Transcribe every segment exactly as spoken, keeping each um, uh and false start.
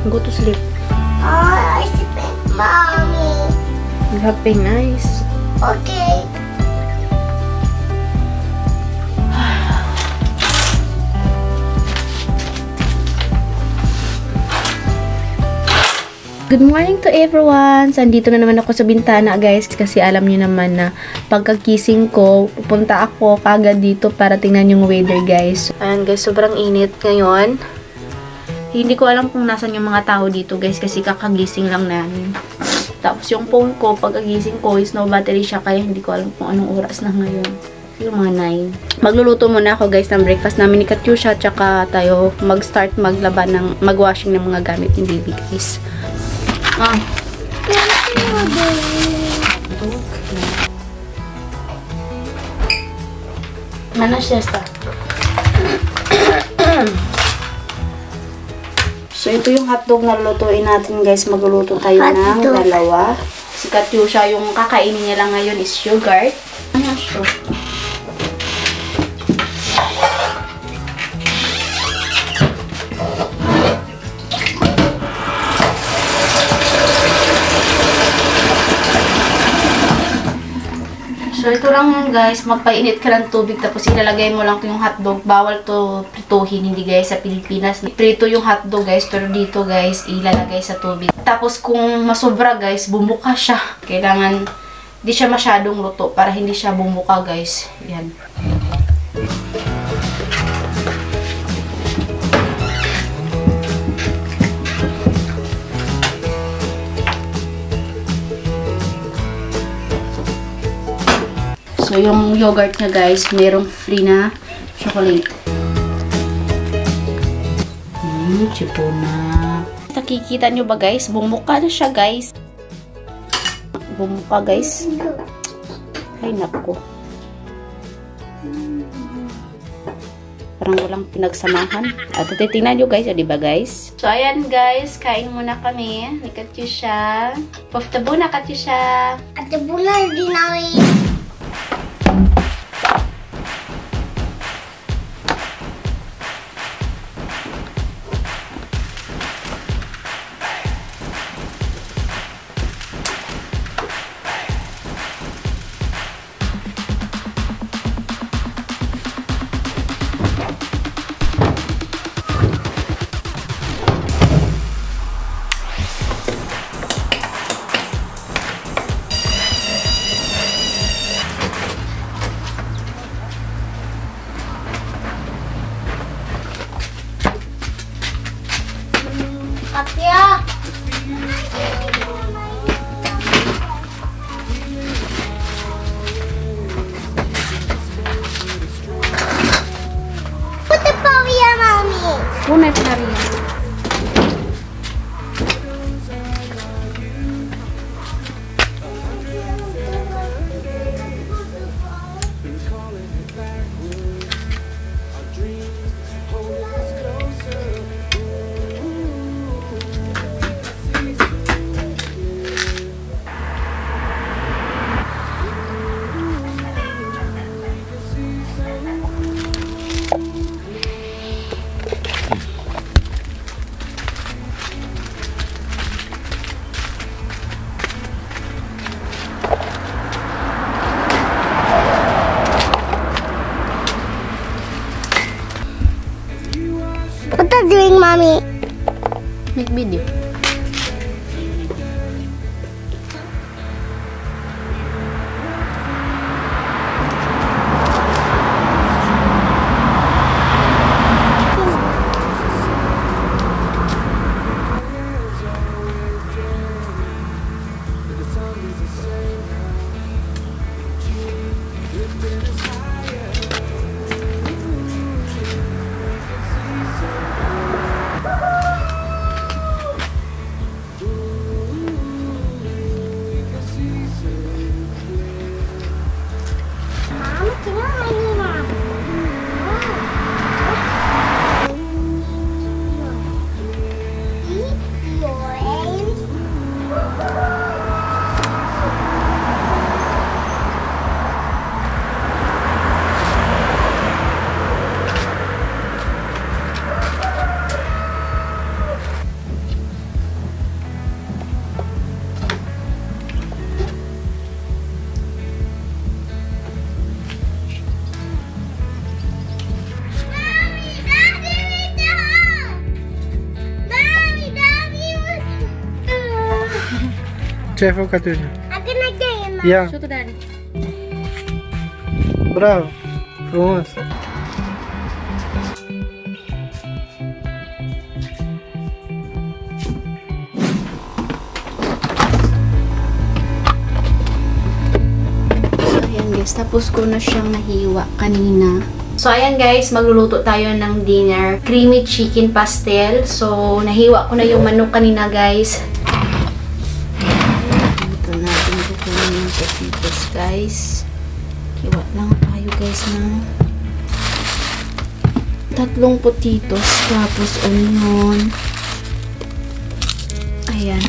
Go to sleep. Oh, I sleep, mommy. You have been nice. Okay. Good morning to everyone! Sandito na naman ako sa bintana guys kasi alam niyo naman na pagkagising ko, pupunta ako kagad dito para tingnan yung weather guys. Ayan guys, sobrang init ngayon. Hindi ko alam kung nasan yung mga tao dito guys kasi kakagising lang namin. Tapos yung phone ko, pagkagising ko is no battery siya kaya hindi ko alam kung anong oras na ngayon. Yung mga nine. Magluluto muna ako guys ng breakfast namin ni Katyusha tsaka tayo mag-start maglaba ng mag-washing ng mga gamit ni baby guys. Ah. Mana siesta? So, ito yung hotdog na lulutuin natin, guys. Magluluto tayo ng dalawa. Si Katyusha, yung kakainin niya lang ngayon is yogurt. Ano siya? So, ito lang yun guys. Magpainit ka ng tubig tapos ilalagay mo lang ito yung hotdog. Bawal to prituhin. Hindi guys sa Pilipinas. Prito yung hotdog guys. Pero dito guys, ilalagay sa tubig. Tapos kung masobra guys, bumuka siya. Kailangan hindi siya masyadong luto para hindi siya bumuka guys. Yan. So, yung yogurt niya guys, merong free na chocolate. Hmm, chipona. Nakikita nyo ba guys? Bumuka na siya guys. Bumuka guys. Ay, naku. Parang walang pinagsamahan. At titignan nyo guys, o diba guys? So, ayan guys, kain muna kami. Ni Katyusha. Poftabu na Katyusha. At buna din namin. Katya! Put the Paria, mommy. Punay Paria. What are you doing, mommy? Make video. Careful, Katrina. I'm gonna get him. Yeah, Show to daddy. bravo. For once. So, ayan guys. Tapos ko na siyang nahiwa kanina. So, ayan guys. Magluluto tayo ng dinner. Creamy chicken pastel. So, nahiwa ko na yung manok kanina guys. Ito natin kukunin yung potatoes guys. Hiwa lang tayo guys ng tatlong potatoes. Tapos onion. Ayan.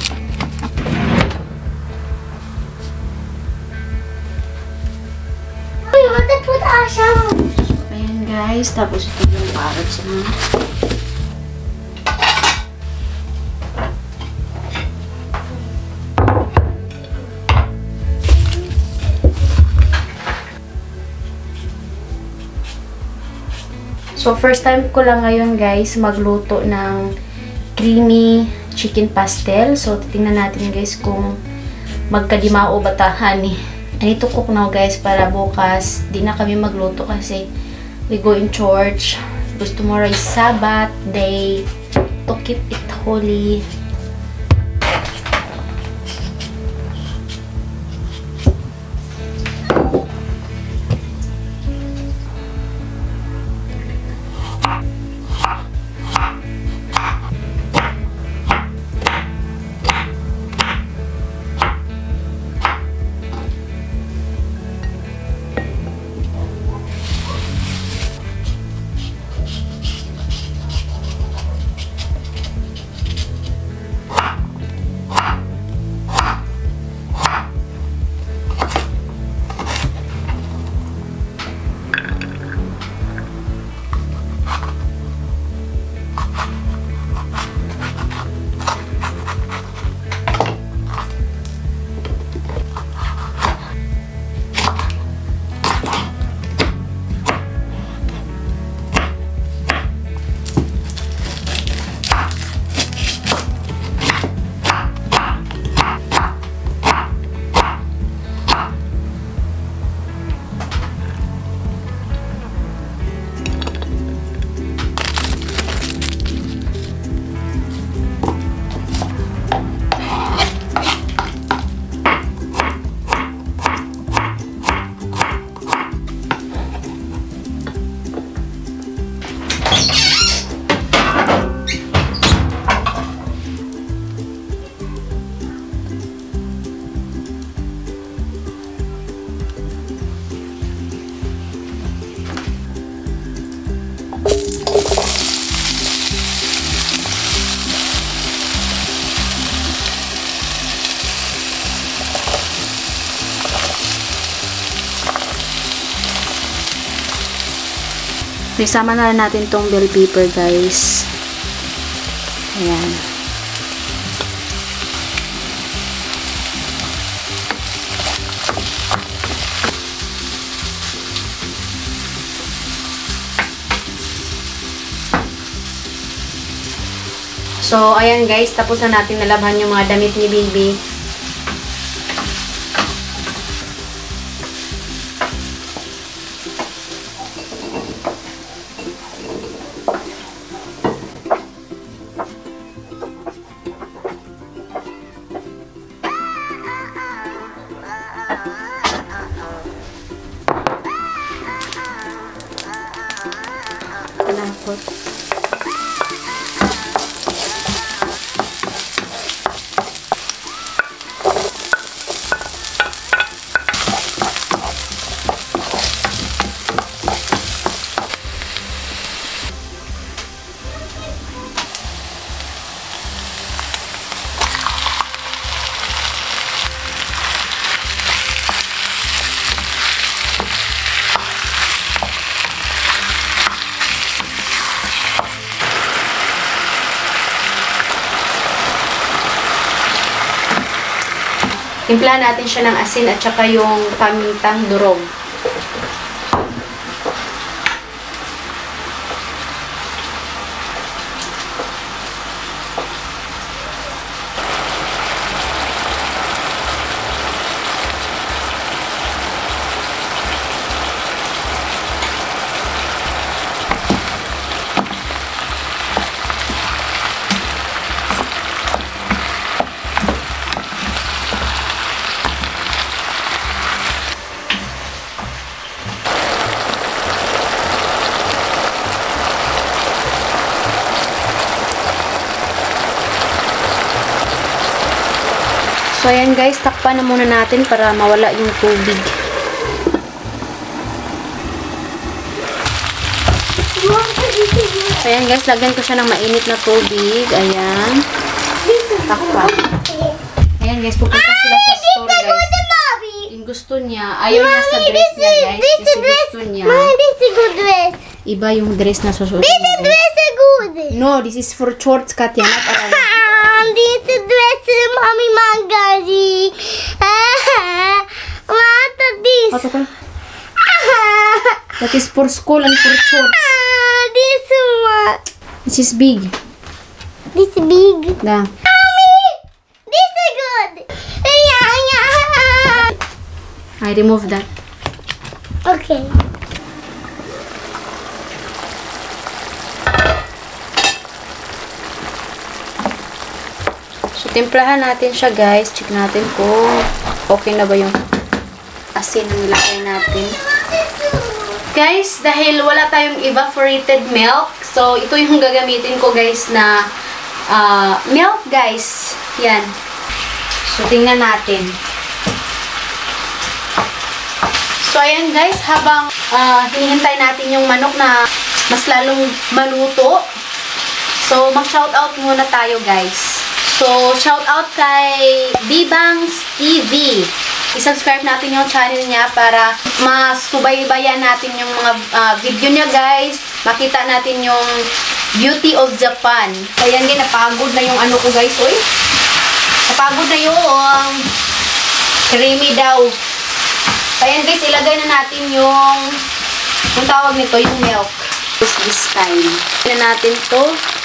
We want to put our shower. Ayan guys, tapos ito yung carrots na. So first time ko lang ngayon guys magluto ng creamy chicken pastel. So titingnan natin guys kung magkadimao ba tahan eh. I need to cook now guys para bukas di na kami magluto kasi we go in church. Because tomorrow is Sabbath day to keep it holy. Isama na natin tong bell pepper guys. Ayan. So, ayan guys, tapos na natin nalabhan yung mga damit ni baby. Kalapot. Timpla natin siya ng asin at saka yung pamintang durog. So, ayan guys, takpan na muna natin para mawala yung tubig. So, ayan guys, lagyan ko siya ng mainit na tubig. Ayan. Takpan. Ayan guys, pupunta sila sa store guys. Yung gusto niya, ayaw niya sa dress niya guys. Kasi gusto niya. This is good dress. Iba yung dress na susunod. This is dress is good. No, this is for shorts, Katya, not around. This is dress is mommy magazi. What is this? What okay? That is for school and for shorts. This one. This is big. This is big. Da. Mommy, this is good. Yeah, yeah. I remove that. Okay. So, timplahan natin siya, guys. Check natin kung okay na ba yung asin na nilagay natin. Guys, dahil wala tayong evaporated milk, so, ito yung gagamitin ko, guys, na uh, milk, guys. Yan. So, tingnan natin. So, ayan, guys. Habang uh, hinihintay natin yung manok na mas lalong maluto, so, mag-shoutout muna tayo, guys. So, shout out kay Bibangs T V. I-subscribe natin yung channel niya para masubaybayan natin yung mga uh, video niya, guys. Makita natin yung beauty of Japan. Ayan din, napagod na yung ano ko, guys. Uy, napagod na yung creamy daw. Ayan, guys, ilagay na natin yung yung tawag nito, yung milk. This, this time. Ilagay natin to.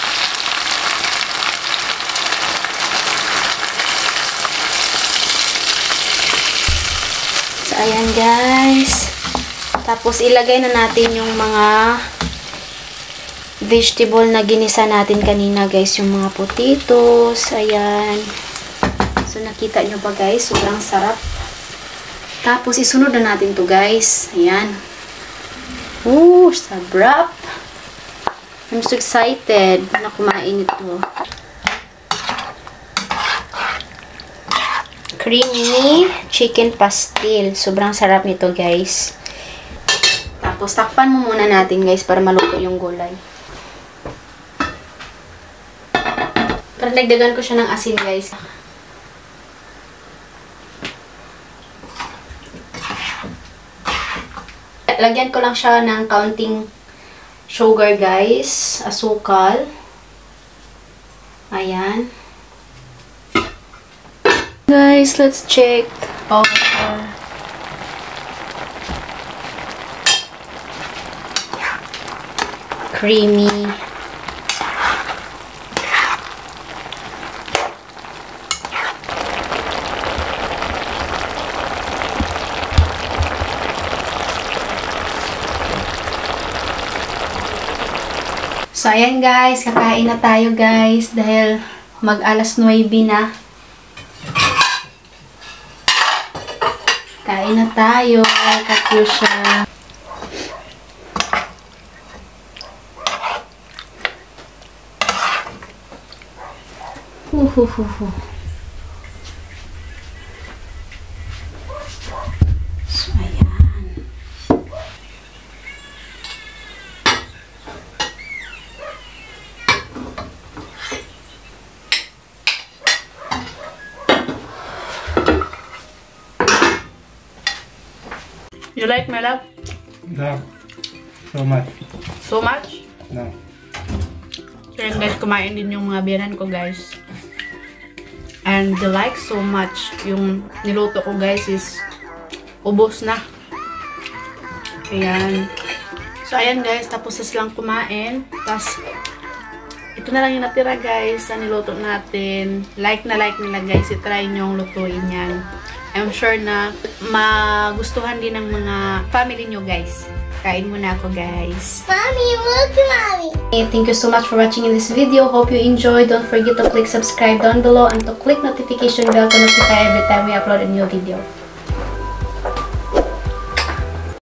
Ayan guys. Tapos ilagay na natin yung mga vegetable na ginisa natin kanina guys. Yung mga potatoes. Ayan. So nakita nyo ba guys? Sobrang sarap. Tapos isunod na natin to guys. Ayan. Ooh, sarap. I'm so excited na kumain ito. Creamy chicken pastil. Sobrang sarap nito, guys. Tapos, takpan mo muna natin, guys, para maluto yung gulay. Para dagdagan ko siya ng asin, guys. Lagyan ko lang siya ng kaunting sugar, guys. Asukal. Ayan. Guys, let's check our creamy So, ayan guys, kakain na tayo guys dahil mag alas nuwebe na. Kain na tayo, Katyusha. Huhuhuhu. So, ayan. You like my love? No. So much. So much? No. So yun guys, kumain din yung mga biyanan ko guys. And they like so much. Yung niluto ko guys is ubos na. Ayan. So ayan guys, tapos na silang kumain. Tapos ito na lang yung natira guys sa niluto natin. Like na like nila guys. I-try nyo yung lutuin yan. I'm sure na magustuhan din ng mga family nyo guys. Kain muna ako guys. Mommy, look, mommy. Thank you so much for watching in this video. Hope you enjoyed. Don't forget to click subscribe down below and to click notification bell to notify every time we upload a new video.